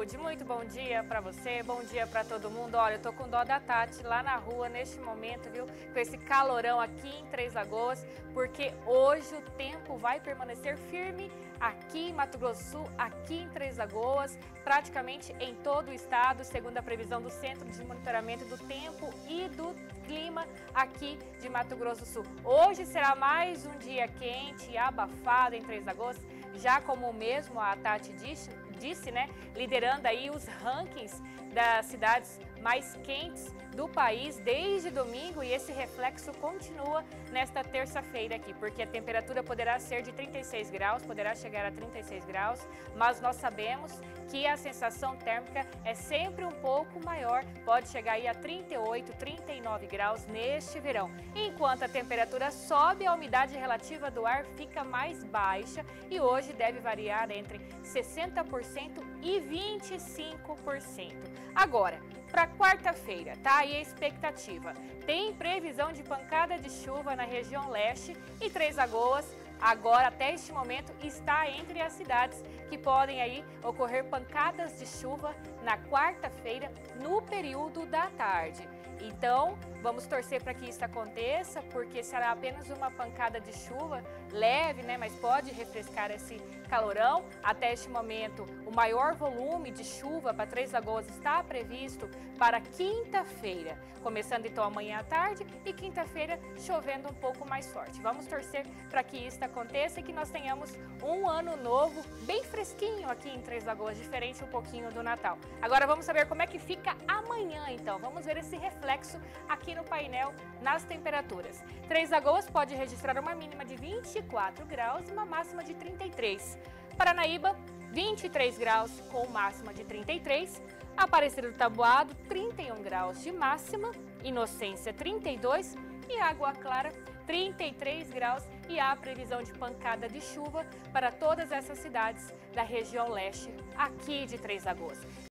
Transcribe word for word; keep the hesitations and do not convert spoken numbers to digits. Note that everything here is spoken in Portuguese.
Saúde, muito bom dia para você, bom dia para todo mundo. Olha, eu tô com dó da Tati lá na rua neste momento, viu? Com esse calorão aqui em Três Lagoas, porque hoje o tempo vai permanecer firme aqui em Mato Grosso do Sul, aqui em Três Lagoas, praticamente em todo o estado, segundo a previsão do Centro de Monitoramento do Tempo e do Clima aqui de Mato Grosso do Sul. Hoje será mais um dia quente e abafado em Três Lagoas, já como mesmo a Tati disse, disse, né, liderando aí os rankings das cidades mais quentes do país desde domingo, e esse reflexo continua nesta terça-feira aqui, porque a temperatura poderá ser de trinta e seis graus, poderá chegar a trinta e seis graus, mas nós sabemos que a sensação térmica é sempre um pouco maior, pode chegar aí a trinta e oito, trinta e nove graus neste verão. Enquanto a temperatura sobe, a umidade relativa do ar fica mais baixa e hoje deve variar entre sessenta por cento e vinte e cinco por cento. Agora, para quarta-feira, tá aí a expectativa. Tem previsão de pancada de chuva na região leste e Três Lagoas, agora até este momento, está entre as cidades que podem aí ocorrer pancadas de chuva na quarta-feira no período da tarde. Então, vamos torcer para que isso aconteça, porque será apenas uma pancada de chuva leve, né, mas pode refrescar esse calorão. Até este momento, o maior volume de chuva para Três Lagoas está previsto para quinta-feira, começando então amanhã à tarde e quinta-feira chovendo um pouco mais forte. Vamos torcer para que isso aconteça e que nós tenhamos um ano novo bem fresquinho aqui em Três Lagoas, diferente um pouquinho do Natal. Agora vamos saber como é que fica amanhã, então. Vamos ver esse reflexo aqui no painel nas temperaturas. Três Lagoas pode registrar uma mínima de vinte e quatro graus e uma máxima de trinta e três. Paranaíba, vinte e três graus com máxima de trinta e três. Aparecida do Taboado, trinta e um graus de máxima. Inocência, trinta e dois. E Água Clara, trinta e três graus, e há previsão de pancada de chuva para todas essas cidades da região leste aqui de Três Lagoas.